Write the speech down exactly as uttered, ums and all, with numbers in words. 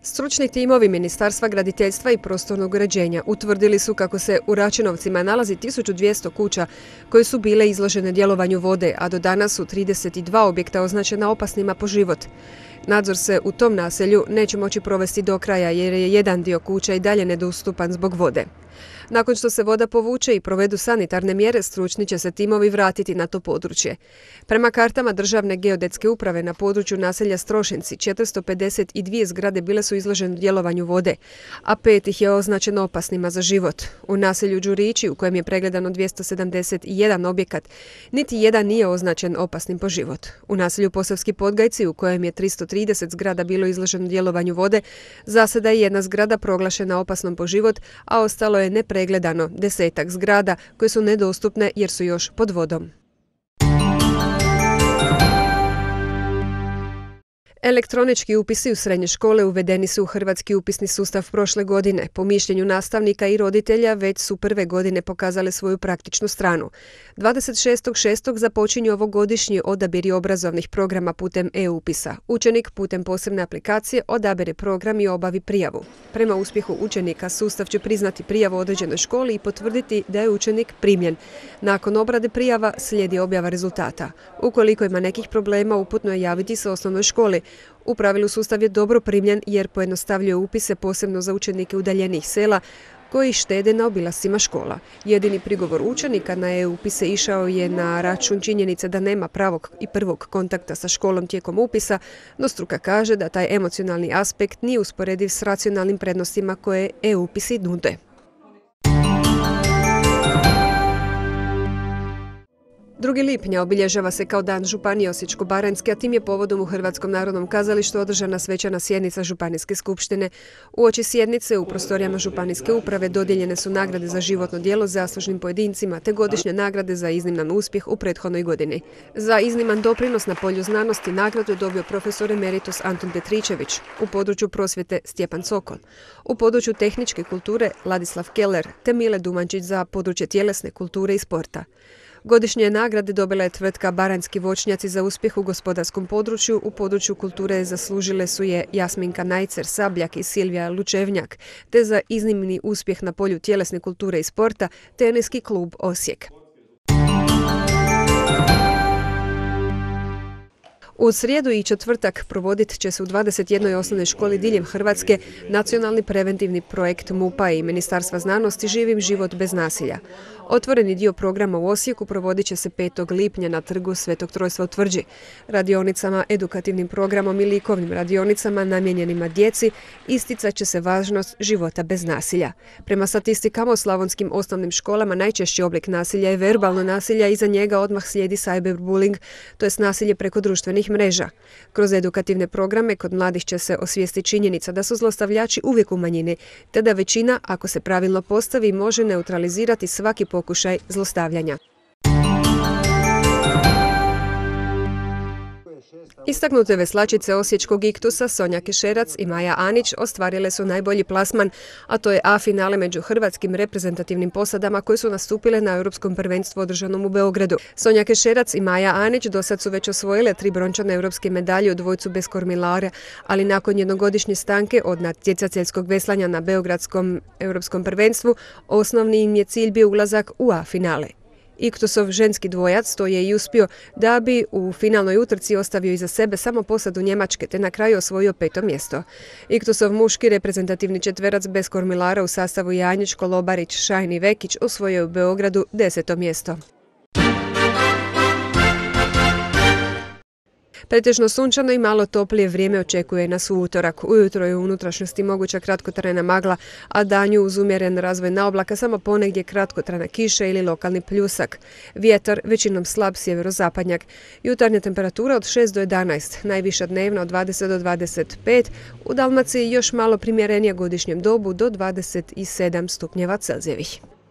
Stručni timovi Ministarstva graditeljstva i prostornog uređenja utvrdili su kako se u Račinovcima nalazi tisuću dvjesto kuća koje su bile izložene djelovanju vode, a do danas su trideset dva objekta označena opasnima po život. Nadzor se u tom naselju neće moći provesti do kraja jer je jedan dio kuća i dalje nedostupan zbog vode. Nakon što se voda povuče i provedu sanitarne mjere, stručni će se timovi vratiti na to područje. Prema kartama Državne geodetske uprave na području naselja Strošinci, četiristo pedeset dvije zgrade bile su izložene djelovanju vode, a pet ih je označeno opasnima za život. U naselju Đurići, u kojem je pregledano dvjesto sedamdeset jedan objekat, niti jedan nije označen opasnim po život. U naselju Posavski Podgajci, u kojem je tristo trideset zgrada bilo izloženo djelovanju vode, za sada je jedna zgrada proglašena opasnom po život, a ostalo je nepregledano desetak zgrada koje su nedostupne jer su još pod vodom. Elektronički upisi u srednje škole uvedeni su u hrvatski upisni sustav prošle godine. Po mišljenju nastavnika i roditelja već su prve godine pokazale svoju praktičnu stranu. dvadeset šestog šestog započinju ovogodišnji odabiri obrazovnih programa putem e-upisa. Učenik putem posebne aplikacije odabere program i obavi prijavu. Prema uspjehu učenika sustav će priznati prijavu određenoj školi i potvrditi da je učenik primljen. Nakon obrade prijava slijedi objava rezultata. Ukoliko ima nekih problema, uputno je javiti se osnovnoj školi. U pravilu sustav je dobro primljen jer pojednostavljuje upise posebno za učenike udaljenih sela koji štede na obilascima škola. Jedini prigovor učenika na e-upise išao je na račun činjenice da nema pravog i prvog kontakta sa školom tijekom upisa, no struka kaže da taj emocionalni aspekt nije usporediv s racionalnim prednostima koje e-upisi nude. drugi lipnja obilježava se kao Dan Županije Osječko-baranjske, a tim je povodom u Hrvatskom narodnom kazalištu održana svečana sjednica Županijske skupštine. Uoči sjednice u prostorijama Županijske uprave dodijeljene su nagrade za životno djelo zaslužnim pojedincima te godišnje nagrade za izniman uspjeh u prethodnoj godini. Za izniman doprinos na polju znanosti nagradu je dobio profesor emeritus Antun Petričević, u području prosvjete Stjepan Sokol, u području tehničke kulture Ladislav Keller te Mile Dumančić za područje tjelesne kulture i sporta. Godišnje nagrade dobila je tvrtka Baranjski voćnjaci za uspjeh u gospodarskom području. U području kulture zaslužile su je Jasminka Najcer Sabljak i Silvija Lučevnjak, te za iznimni uspjeh na polju tjelesne kulture i sporta Teniski klub Osijek. U srijedu i četvrtak provodit će se u dvadeset jednoj osnovnoj školi diljem Hrvatske nacionalni preventivni projekt MUP-a i Ministarstva znanosti Živim život bez nasilja. Otvoreni dio programa u Osijeku provodit će se petog lipnja na trgu Svetog Trojstva u Tvrđi. Radionicama, edukativnim programom i likovnim radionicama namijenjenima djeci isticat će se važnost života bez nasilja. Prema statistikama u slavonskim osnovnim školama najčešći oblik nasilja je verbalno nasilje, a iza njega odmah slijedi cyberbullying, to jest nasilje preko društvenih mreža. Kroz edukativne programe kod mladih će se osvijestiti činjenica da su zlostavljači uvijek u manjini, te da većina, ako se pravilno postavi, može neutralizirati svaki pokušaj zlostavljanja. Istaknute veslačice osječkog Iktusa Sonja Kešerac i Maja Anić ostvarile su najbolji plasman, a to je A finale među hrvatskim reprezentativnim posadama koje su nastupile na Europskom prvenstvu održanom u Beogradu. Sonja Kešerac i Maja Anić dosad su već osvojile tri brončane europske medalje u dvojcu bez kormilara, ali nakon jednogodišnje stanke od natjecateljskog veslanja na Beogradskom europskom prvenstvu, osnovni im je cilj bio ulazak u A finale. Iktusov ženski dvojac to je i uspio da bi u finalnoj utrci ostavio iza sebe samo posadu Njemačke te na kraju osvojio peto mjesto. Iktusov muški reprezentativni četverac bez kormilara u sastavu Janjić, Kolobarić, Šajn i Vekić osvojio je u Beogradu deseto mjesto. Pretežno sunčano i malo toplije vrijeme očekuje nas u utorak. Ujutro je u unutrašnjosti moguća kratkotrajna magla, a danju uz umjeren razvoj naoblaka samo ponegdje kratkotrajna kiša ili lokalni pljusak. Vjetar većinom slab sjeverozapadnjak. Jutarnja temperatura od šest do jedanaest, najviša dnevna od dvadeset do dvadeset pet, u Dalmaciji još malo primjerenija godišnjem dobu do dvadeset sedam stupnjeva Celzijevih.